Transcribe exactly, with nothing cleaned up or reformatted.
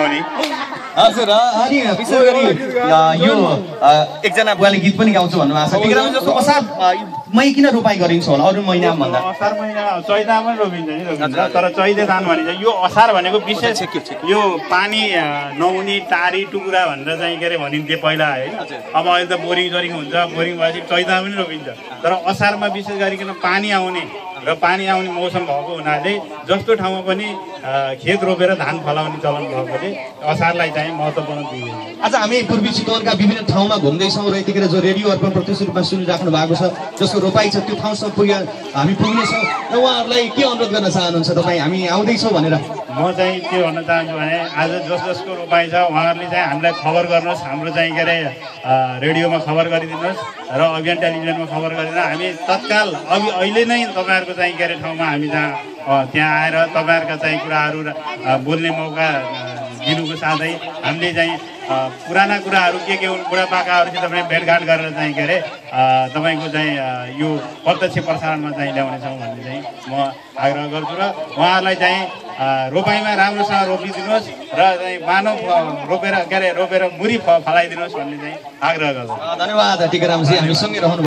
आउने। हजुर अनि विशेष गरी यो एकजना बुवाले गीत पनि गाउँछु भन्नुभएको छ टिकाराम जस्तो असारमै किन रोपाइ गरिन्छ होला अरू महिनामा भन्दा? असार महिना चैतामा रोपिन्छ नि रोपिन्छ तर चैते धान भनिन्छ। यो असार भनेको विशेष यो पानी नहुने टारी टुक्रा भनेर चाहिँ के अरे भनिन्थ्यो पहिला है। अब अहिले त बोरिङ जोरिङ हुन्छ, बोरिङ भएपछि चैतामा पनि रोपिन्छ तर असारमा विशेष गरिकन पानी आउने र पानी आउने मौसम भएको हुनाले जस्तो ठाउँमा पनि खेत रोपेर धान फलाउने चलन भएकोले असारलाई चाहिँ महत्त्वपूर्ण दिइन्छ। आज हामी पूर्वी चितवनका विभिन्न ठाउँमा घुम्दैछौँ र यतिखेर जो रेडियो अर्पण प्रत्यक्ष रूपमा सुनिराख्नु भएको छ जसको रोपाइ छ त्यो ठाउँसम्म पुग हामी पुग्नेछौँ र उहाँहरूलाई के अनुरोध गर्न चाहनुहुन्छ तपाईँ हामी आउँदैछौँ भनेर? म चाहिँ के भन्न चाहन्छु भने आज जस जसको रोपाइ छ उहाँहरूले चाहिँ हामीलाई खबर गर्नुहोस्, हाम्रो चाहिँ के अरे रेडियोमा खबर गरिदिनुहोस् र अभियान टेलिभिजनमा खबर गरिदिनु। हामी तत्काल अघि अहिले नै तपाईँहरूको चाहिँ के अरे ठाउँमा हामी जहाँ त्यहाँ आएर तपाईँहरूका चाहिँ कुराहरू बोल्ने मौका दिनुको साथै हामीले चाहिँ पुराना कुराहरू के के हुन् बुढापाकाहरूसित पनि भेटघाट गरेर चाहिँ के अरे तपाईँको चाहिँ यो प्रत्यक्ष प्रसारणमा चाहिँ ल्याउनेछौँ भन्ने चाहिँ म आग्रह गर्छु र उहाँहरूलाई चाहिँ रोपाइमा राम्रोसँग रोपिदिनुहोस् र चाहिँ मानव रोपेर के अरे रोपेर मुरी फलाइदिनुहोस् भन्ने चाहिँ आग्रह गर्छु। धन्यवाद टिकारामजी हामीसँगै रहनु।